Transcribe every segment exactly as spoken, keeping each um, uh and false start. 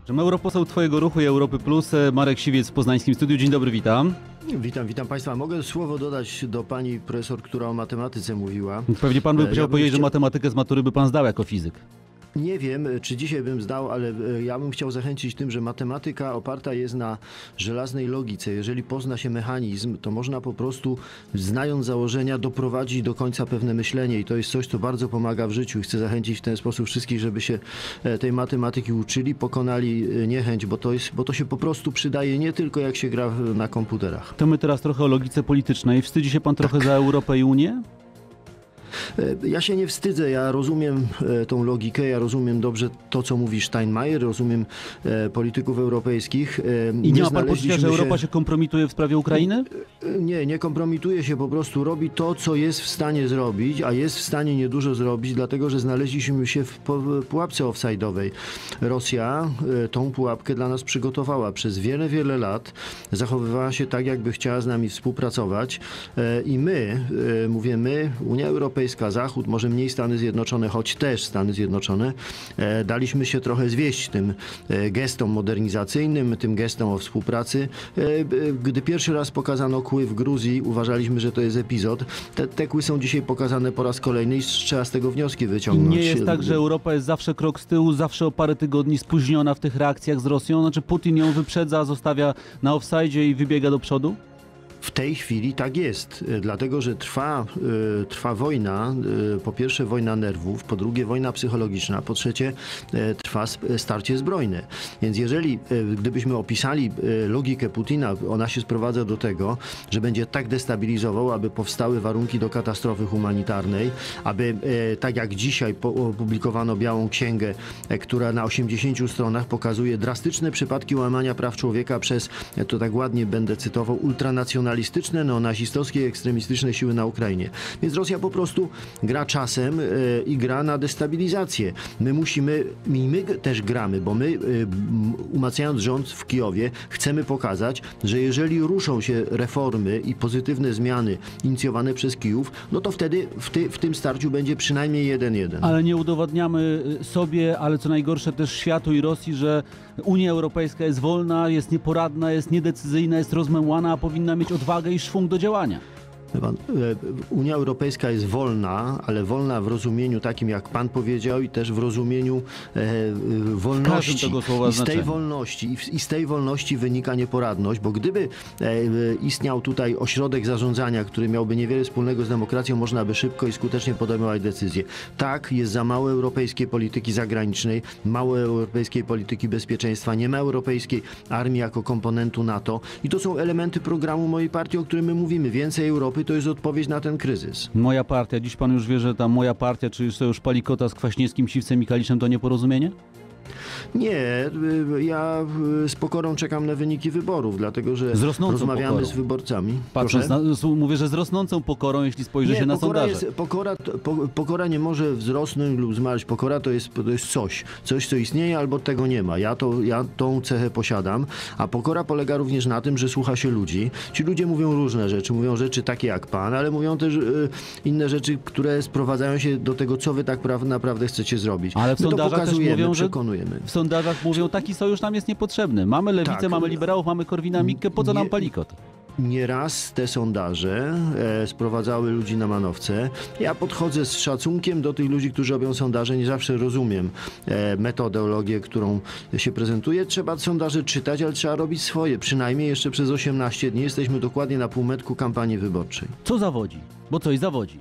Europoseł Twojego Ruchu i Europy Plus, Marek Siwiec w poznańskim studiu. Dzień dobry, witam. Witam, witam Państwa. Mogę słowo dodać do pani profesor, która o matematyce mówiła. Pewnie Pan by ja chciał powiedzieć, chciał... że matematykę z matury by Pan zdał jako fizyk. Nie wiem, czy dzisiaj bym zdał, ale ja bym chciał zachęcić tym, że matematyka oparta jest na żelaznej logice. Jeżeli pozna się mechanizm, to można po prostu, znając założenia, doprowadzić do końca pewne myślenie i to jest coś, co bardzo pomaga w życiu. I chcę zachęcić w ten sposób wszystkich, żeby się tej matematyki uczyli, pokonali niechęć, bo to jest, bo to się po prostu przydaje nie tylko jak się gra na komputerach. To my teraz trochę o logice politycznej. Wstydzi się Pan trochę tak. za Europę i Unię? Ja się nie wstydzę, ja rozumiem tą logikę, ja rozumiem dobrze to, co mówi Steinmeier, rozumiem polityków europejskich. I nie ma Pan poczucia, że Europa się kompromituje w sprawie Ukrainy? Nie, nie kompromituje się, po prostu robi to, co jest w stanie zrobić, a jest w stanie niedużo zrobić, dlatego że znaleźliśmy się w pułapce offside'owej. Rosja tą pułapkę dla nas przygotowała. Przez wiele, wiele lat zachowywała się tak, jakby chciała z nami współpracować i my, mówię my, Unia Europejska, Zachód, może mniej Stany Zjednoczone, choć też Stany Zjednoczone, e, daliśmy się trochę zwieść tym e, gestom modernizacyjnym, tym gestom o współpracy. E, e, gdy pierwszy raz pokazano kły w Gruzji, uważaliśmy, że to jest epizod. Te, te kły są dzisiaj pokazane po raz kolejny i trzeba z tego wnioski wyciągnąć. I nie jest tak, że Europa jest zawsze krok z tyłu, zawsze o parę tygodni spóźniona w tych reakcjach z Rosją? Znaczy Putin ją wyprzedza, zostawia na offside i wybiega do przodu? W tej chwili tak jest, dlatego że trwa, y, trwa wojna, y, po pierwsze wojna nerwów, po drugie wojna psychologiczna, po trzecie y, trwa starcie zbrojne. Więc jeżeli, y, gdybyśmy opisali y, logikę Putina, ona się sprowadza do tego, że będzie tak destabilizował, aby powstały warunki do katastrofy humanitarnej, aby y, tak jak dzisiaj opublikowano Białą Księgę, y, która na osiemdziesięciu stronach pokazuje drastyczne przypadki łamania praw człowieka przez, ja to tak ładnie będę cytował, ultranacjonalistyczne neonazistowskie i ekstremistyczne siły na Ukrainie. Więc Rosja po prostu gra czasem yy, i gra na destabilizację. My musimy, i my też gramy, bo my yy, umacniając rząd w Kijowie chcemy pokazać, że jeżeli ruszą się reformy i pozytywne zmiany inicjowane przez Kijów, no to wtedy w, ty, w tym starciu będzie przynajmniej jeden jeden. Ale nie udowadniamy sobie, ale co najgorsze też światu i Rosji, że Unia Europejska jest wolna, jest nieporadna, jest niedecyzyjna, jest rozmemłana, a powinna mieć odwagę i szwung do działania. Unia Europejska jest wolna, ale wolna w rozumieniu takim, jak Pan powiedział, i też w rozumieniu e, wolności. Tego słowa I z tej wolności, i z tej wolności wynika nieporadność, bo gdyby e, istniał tutaj ośrodek zarządzania, który miałby niewiele wspólnego z demokracją, można by szybko i skutecznie podejmować decyzje. Tak, jest za mało europejskiej polityki zagranicznej, mało europejskiej polityki bezpieczeństwa, nie ma europejskiej armii jako komponentu NATO i to są elementy programu mojej partii, o którym my mówimy. Więcej Europy to jest odpowiedź na ten kryzys. Moja partia. Dziś Pan już wie, że ta moja partia, czyli sojusz Palikota z Kwaśniewskim, Siwcem i Kaliszem, to nieporozumienie? Nie, ja z pokorą czekam na wyniki wyborów, dlatego że rozmawiamy pokorą. z wyborcami. Patrząc na, mówię, że z rosnącą pokorą, jeśli spojrzy nie, się na pokora sondaże. Jest, pokora, po, pokora nie może wzrosnąć lub zmaleć. Pokora to jest, to jest coś. Coś, co istnieje, albo tego nie ma. Ja, to, ja tą cechę posiadam, a pokora polega również na tym, że słucha się ludzi. Ci ludzie mówią różne rzeczy. Mówią rzeczy takie jak Pan, ale mówią też y, inne rzeczy, które sprowadzają się do tego, co wy tak pra naprawdę chcecie zrobić. Ale w My sondażach to pokazujemy, też mówią, przekonujemy. W sondażach mówią, taki sojusz nam jest niepotrzebny. Mamy lewicę, tak. mamy liberałów, mamy Korwina-Mikke, po co nam Palikot? Nieraz te sondaże e, sprowadzały ludzi na manowce. Ja podchodzę z szacunkiem do tych ludzi, którzy robią sondaże. Nie zawsze rozumiem e, metodologię, którą się prezentuje. Trzeba sondaże czytać, ale trzeba robić swoje. Przynajmniej jeszcze przez osiemnaście dni jesteśmy dokładnie na półmetku kampanii wyborczej. Co zawodzi? Bo coś zawodzi.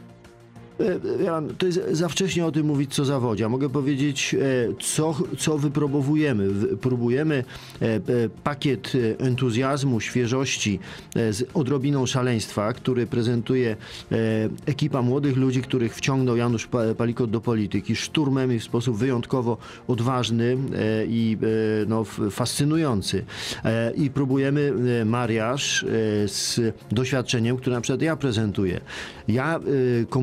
Ja, to jest za wcześnie o tym mówić, co zawodzi. Ja mogę powiedzieć, co, co wypróbujemy. Próbujemy pakiet entuzjazmu, świeżości z odrobiną szaleństwa, który prezentuje ekipa młodych ludzi, których wciągnął Janusz Palikot do polityki szturmem i w sposób wyjątkowo odważny i no, fascynujący. I próbujemy mariaż z doświadczeniem, które na przykład ja prezentuję. Ja komunikuję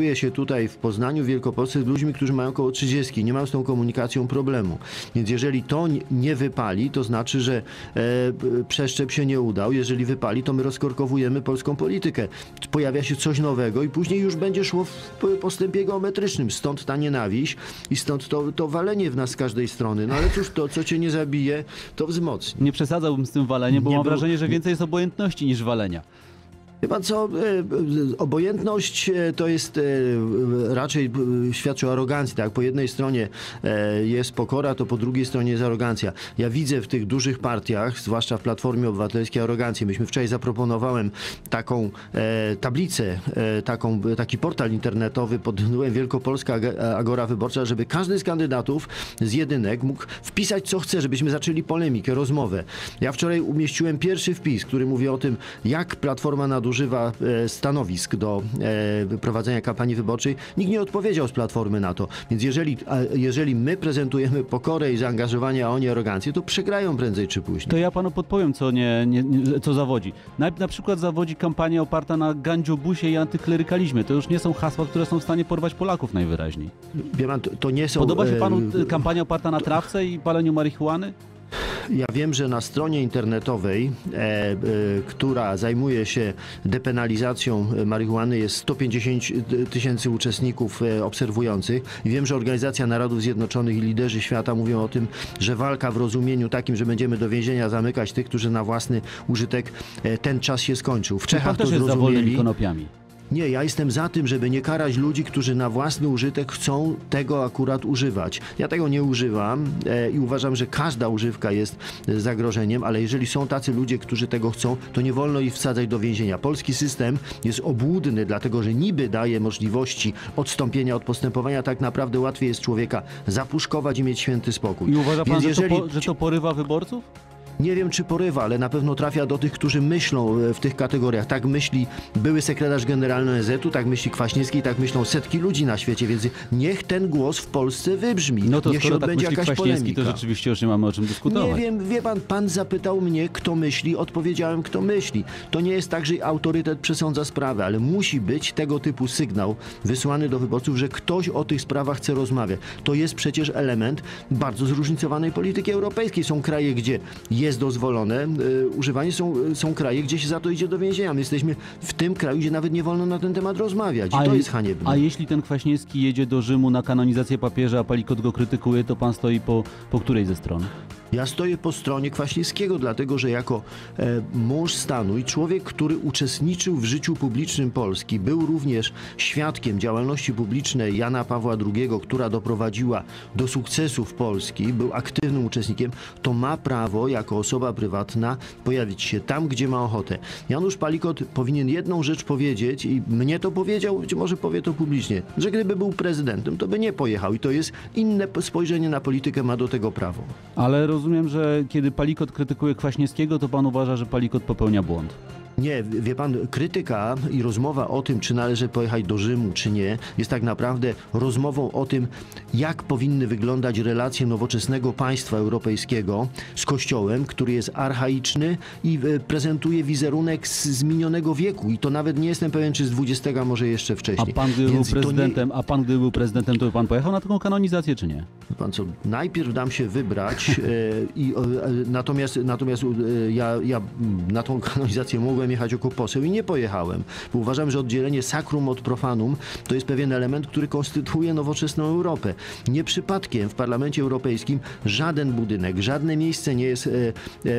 spotkuję się tutaj w Poznaniu, w Wielkopolsce z ludźmi, którzy mają około trzydziestki, nie mają z tą komunikacją problemu. Więc jeżeli to nie wypali, to znaczy, że e, przeszczep się nie udał. Jeżeli wypali, to my rozkorkowujemy polską politykę. Pojawia się coś nowego i później już będzie szło w postępie geometrycznym. Stąd ta nienawiść i stąd to, to walenie w nas z każdej strony. No ale cóż, to co cię nie zabije, to wzmocni. Nie przesadzałbym z tym waleniem, bo Nie mam był- wrażenie, że więcej jest obojętności niż walenia. Wie pan co, e, obojętność e, to jest e, raczej e, świadczy o arogancji. Tak? Po jednej stronie e, jest pokora, to po drugiej stronie jest arogancja. Ja widzę w tych dużych partiach, zwłaszcza w Platformie Obywatelskiej, arogancję. Myśmy wczoraj zaproponowałem taką e, tablicę, e, taką, taki portal internetowy pod tytułem Wielkopolska Ag- Agora Wyborcza, żeby każdy z kandydatów z jedynek mógł wpisać co chce, żebyśmy zaczęli polemikę, rozmowę. Ja wczoraj umieściłem pierwszy wpis, który mówi o tym, jak Platforma nadużywa e, stanowisk do e, prowadzenia kampanii wyborczej. Nikt nie odpowiedział z Platformy na to. Więc jeżeli, a, jeżeli my prezentujemy pokorę i zaangażowanie, a oni arogancję, to przegrają prędzej czy później. To ja panu podpowiem, co, nie, nie, nie, co zawodzi. Na, na przykład zawodzi kampania oparta na gandziobusie i antyklerykalizmie. To już nie są hasła, które są w stanie porwać Polaków najwyraźniej. Wie pan, to, to nie są... Podoba się e, panu e, kampania oparta na trawce i paleniu marihuany? Ja wiem, że na stronie internetowej, e, e, która zajmuje się depenalizacją marihuany, jest sto pięćdziesiąt tysięcy uczestników e, obserwujących. I wiem, że Organizacja Narodów Zjednoczonych i liderzy świata mówią o tym, że walka w rozumieniu takim, że będziemy do więzienia zamykać tych, którzy na własny użytek e, ten czas się skończył. W Pan Czechach to też jest za wolnymi zrozumieli. konopiami. Nie, ja jestem za tym, żeby nie karać ludzi, którzy na własny użytek chcą tego akurat używać. Ja tego nie używam e, i uważam, że każda używka jest e, zagrożeniem, ale jeżeli są tacy ludzie, którzy tego chcą, to nie wolno ich wsadzać do więzienia. Polski system jest obłudny, dlatego że niby daje możliwości odstąpienia od postępowania, tak naprawdę łatwiej jest człowieka zapuszkować i mieć święty spokój. I uważa pan, Więc że, jeżeli... to po, że to porywa wyborców? Nie wiem, czy porywa, ale na pewno trafia do tych, którzy myślą e, w tych kategoriach. Tak myśli były sekretarz generalny O N Z u, tak myśli Kwaśniewski, tak myślą setki ludzi na świecie, więc niech ten głos w Polsce wybrzmi. No to niech się skoro tak odbędzie myśli jakaś Kwaśniewski, to polemika. rzeczywiście już nie mamy o czym dyskutować. Nie wiem, wie pan, pan zapytał mnie, kto myśli, odpowiedziałem, kto myśli. To nie jest tak, że autorytet przesądza sprawę, ale musi być tego typu sygnał wysłany do wyborców, że ktoś o tych sprawach chce rozmawiać. To jest przecież element bardzo zróżnicowanej polityki europejskiej. Są kraje, gdzie jest dozwolone y, używanie, są, są kraje, gdzie się za to idzie do więzienia. My jesteśmy w tym kraju, gdzie nawet nie wolno na ten temat rozmawiać. I to je- jest haniebne. A jeśli ten Kwaśniewski jedzie do Rzymu na kanonizację papieża, a Palikot go krytykuje, to pan stoi po, po której ze stron? Ja stoję po stronie Kwaśniewskiego, dlatego że jako e, mąż stanu i człowiek, który uczestniczył w życiu publicznym Polski, był również świadkiem działalności publicznej Jana Pawła drugiego, która doprowadziła do sukcesów Polski, był aktywnym uczestnikiem, to ma prawo jako osoba prywatna pojawić się tam, gdzie ma ochotę. Janusz Palikot powinien jedną rzecz powiedzieć i mnie to powiedział, być może powie to publicznie, że gdyby był prezydentem, to by nie pojechał i to jest inne spojrzenie na politykę, ma do tego prawo. Ale rozumiem, że kiedy Palikot krytykuje Kwaśniewskiego, to pan uważa, że Palikot popełnia błąd. Nie, wie pan, krytyka i rozmowa o tym, czy należy pojechać do Rzymu, czy nie, jest tak naprawdę rozmową o tym, jak powinny wyglądać relacje nowoczesnego państwa europejskiego z Kościołem, który jest archaiczny i e, prezentuje wizerunek z, z minionego wieku. I to nawet nie jestem pewien, czy z dwudziestego, a może jeszcze A wcześniej. pan gdyby był Więc to nie- prezydentem, a pan gdyby był prezydentem, to by pan pojechał na taką kanonizację, czy nie? Wie pan co, najpierw dam się wybrać, e, i, e, natomiast, natomiast e, ja, ja mm, na tą kanonizację mogłem jechać jako poseł i nie pojechałem, bo uważam, że oddzielenie sakrum od profanum to jest pewien element, który konstytuuje nowoczesną Europę. Nie przypadkiem w Parlamencie Europejskim żaden budynek, żadne miejsce nie jest e, e,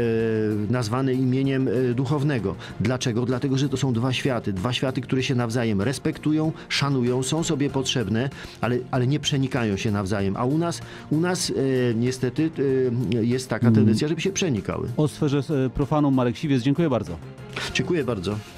nazwane imieniem e, duchownego. Dlaczego? Dlatego, że to są dwa światy, dwa światy, które się nawzajem respektują, szanują, są sobie potrzebne, ale, ale nie przenikają się nawzajem. A u nas, u nas e, niestety e, jest taka tendencja, żeby się przenikały. O sferze e, profanum Marek Siwiec, dziękuję bardzo. Dziękuję bardzo.